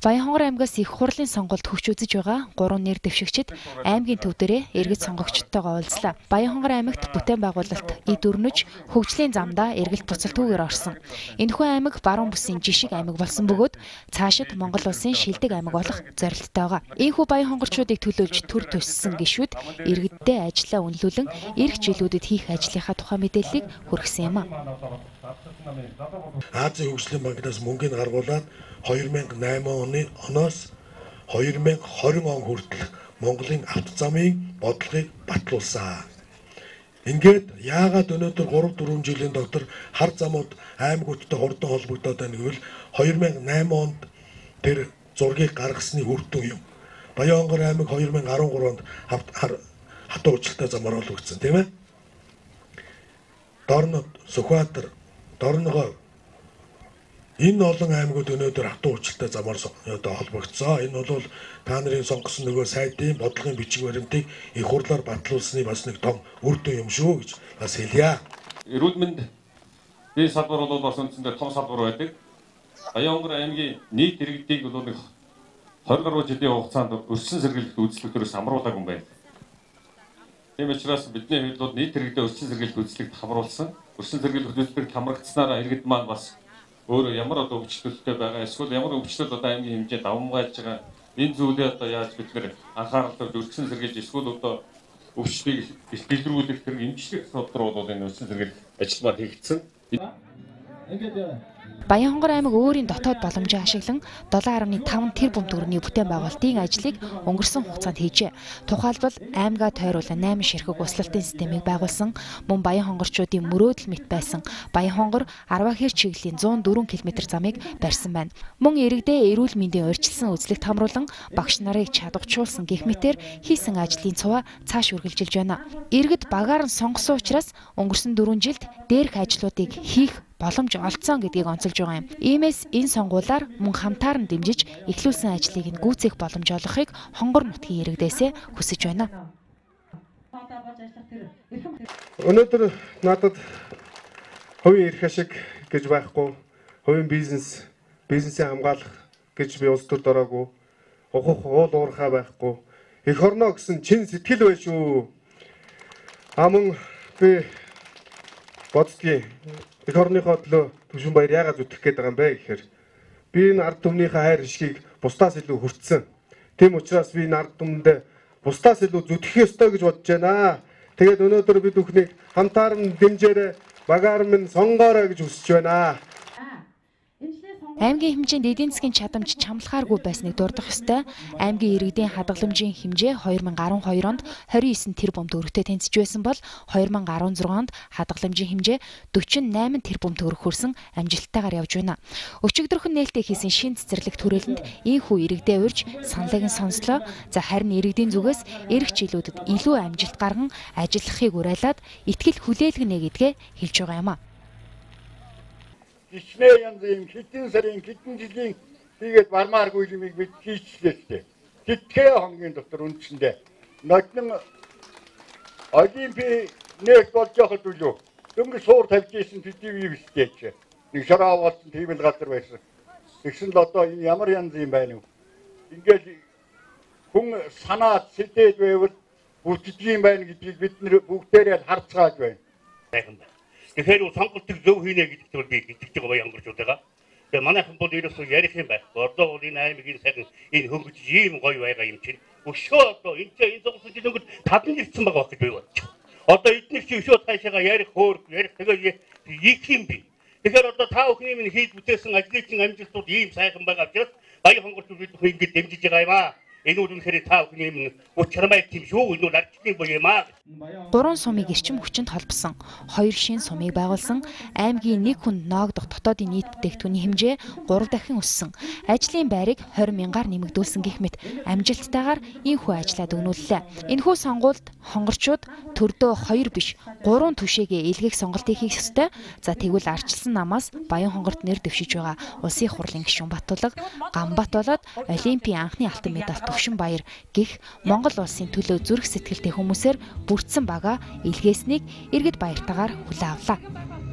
Баянхонгор аймгаас их хурлын сонголт хөгж үзэж байгаа 3 нэр дэвшигчид аймгийн төв дээрээ эргэж сонгогчдтойгоо уулзлаа. Баянхонгор аймагт бүтээн байгуулалт эд өрнөж хөгжлийн замдаа эргэлт буцалтгүйгээр орсон. Энэхүү аймаг баруун бүсийн жишг аймаг болсон бөгөөд цаашид Монгол улсын шилдэг аймаг болох зорилттой байгаа. Ийхүү баянхонгорчуудыг төлөөлж төр төссөн гишүүд иргэддээ ажлаа үнэлүүлэн эх жилүүдэд хийх ажлынхаа тухай мэдээллийг хүргэсэн юм а. Азийн хөгжлийн банкнаас мөнгөний гаргуулад 2008 оноос 2020 он хүртэл Монголын автозамын бодлогыг батлуулсан. Ингээд яагаад өнөөдөр 3-4 жилийн дотор хар замууд аймагуудтай хурдан холбогдоод байна гэвэл 2008 онд тэр зургийг гаргасны үр дүн юм. Баянхонгор аймаг 2013 онд хатуу уучлалтай замаар олгогдсон тийм ээ. Дорнод, Сүхбаатар, Дорногов энэ олон аймагуд өнөөдөр хатуу уучлалтай замаар холбогдсон. Энэ бол та нарын сонгосон нөгөө сайдын бодлогын бичиг баримтыг их хурлаар батлуулсны бас нэг том үр дүн юм шүү гэж бас хэлье. Эрүүл мэнд энэ салбар бол бас үндсэндээ том салбар байдаг. Баянхонгор аймгийн нийт иргэдийг бол нэг 20 гаруй жилийн хугацаанд өрсөн сэргийлэлт үйлчлэгчдээс амруулаагүй юм байна. Тийм учраас бидний хувьд бол нийт иргэдэд өрсөн сэргийлэлт үйлчлэгт хамруулсан. Өрсөн сэргийлэлт үйлчлэгт хамрагдсанараа иргэд маань бас өөрөө ямар өвчлөлттэй байгаа эсвэл ямар өвчлөлт аймгийн хэмжээнд давмгайлж байгаа энэ зүйлээ яаж бид нэр анхаарал тавьж өрсөн сэргийлж эсвэл өвчлөлийг бэлтрүүлэх хэрэг эмчлэх судрууд бол энэ өрсөн сэргийлэх ажилбар хийгдсэн. Баянхонгор аймаг өөрийн дотоод боломжийг ашиглан 7.5 тэрбум төгрөгийн бүтээн байгуулалтын ажлыг өнгөрсөн хугацаанд хийжээ. Тухайлбал аймгаа тойруулан 8 ширхэг услалтын системийг байгуулсан, мөн баянхонгорчуудын мөрөөдөл мэт байсан Баянхонгор Арвахир чиглэлийн 104 км замыг барьсан байна. Мөн иргэдээ эрүүл мэндийн урьдчилсан үзлэгт хамруулан багш нарыг чадварчуулсан гэх мэтээр хийсэн ажлын цуваа цааш үргэлжилж байна. Иргэд багаар нь сонгосон учраас өнгөрсөн 4 жилд дээрх ажлуудыг хийх боломж олцсон гэдгийг онцолж байгаа юм. Иймээс энэ сонгуулиар мөн хамтаар нь дэмжиж эхлүүлсэн ажлыг нь гүйцээх боломж олгохыг Хонгор нутгийн иргэдээсээ хүсэж байна. Өнөөдөр надад хувийн эрх ашиг гэж байхгүй, хувийн бизнесээ хамгаалах гэж би улс төрд ороогүй, ухах уул уурхай байхгүй, эх орноо гэсэн чин сэтгэл байна шүү. Мөн би боддгийн эх орныхоо төлөө Түвшин баяр яагаад зүтгэх гээд байгаа юм бэ гэхээр би энэ ард түмнийхээ хайр ишгийг бусдаас илүү хүртсэн. Тийм учраас би энэ ард түмэнд бусдаас илүү зүтгэх ёстой гэж бодож байна. Тэгээд өнөөдөр бид бүхнийг хамтаар нь дэмжээрэй, багаар минь сонгоорой гэж хүсэж байна. Аймгийн хэмжээнд эдийн засгийн чадамж чамлахааргүй байсныг дурдах ёстой. Аймгийн иргэдийн хадгаламжийн хэмжээ 2012 онд 29 тэрбум төгрөгтэй тэнцэж байсан бол 2016 онд хадгаламжийн хэмжээ 48 тэрбум төгрөг хүрсэн амжилттайгаар явж байна. Өчигдөрхөн нээлттэй хийсэн шин цэцэрлэгт хүрээлэнд ийхүү иргэдээ урьж саналыг нь сонслоо. Харин иргэдийн зүгээс эх жилүүдэд илүү амжилт гарган ажиллахыг уриалаад итгэл хүлээлгэнэ гэдгээ хэлж байгаа юм а. Ичнээ янз юм хэдэн сарын хэдэн жилийн хийгээд бармааргүй юмыг бид хийчихлээ. Тэтгэе хоногийн дотор үндсэндээ нодны олимпи нэг болж явахд үлээ. Дөнгөж суур тавьж ийсэн тэтгэв биштэй. Нэг шараа болсон тийм л газар байсан. Тэгсэн л одоо энэ ямар янз юм байна вэ? Ингээл хүн санаа сэтгэл байвал бүтэц юм байна гэдгийг бид бүгдээрээ харцгааж байна. Тэгэхээр сонголтыг зөв хийнэ гэдэгт бол би итгэж байгаа Баянхонгорчуудаа. Тэгээ манайхан бол ерөөсөө ярих юм байхгүй. Одоо бол энэ аймгийн сайхан энэ хөнгөж ийм гоё байгаа юм чинь. Өшөө одоо энэ зогсон жил өнгөд тадан ирсэн байгаа гэж би бодчих. Одоо эдгээр чи өшөө цаашаага ярих хөөр ярих тэгээ их юм би. Тэгэхээр одоо та бүхний минь хийж бүтээсэн ажлын амжилтууд ийм сайхан байгаа учраас Баянхонгорчууд бид ингэж дэмжиж байгаа юм аа. Энэ үл үнэхээр та бүхний минь учрамай тийм шүү. Энэ үл арчны боё юм аа. 3 сумыг эрчим хүчинд холбосон, 2 шин сумыг байгуулсан, аймгийн нэг хүнд ноогдох дотоодын нийт бүтээгдэхүүний хэмжээ 3 дахин өссөн, ажлын байрыг 20 мянгаар нэмэгдүүлсэн гэх мэт амжилттайгаар энэхүү ажлаа дүгнүүллээ. Энэхүү сонгуульд хонгорчууд төрдөө 2 биш 3 түвшээгээ илгээх сонголтыг хийх ёстой. Тэгвэл арчилсан намаас Баянхонгорт нэр дэвшиж байгаа улсын хурлын гишүүн Баттулга, Гамбат болоод Олимпийн анхны алтан медаль Түвшин баяр гэх Монгол улсын төлөө зүрх сэтгэлтэй хүмүүсээр бүрдсэн бага илгээснийг иргэд баяртайгаар хүлээн авлаа.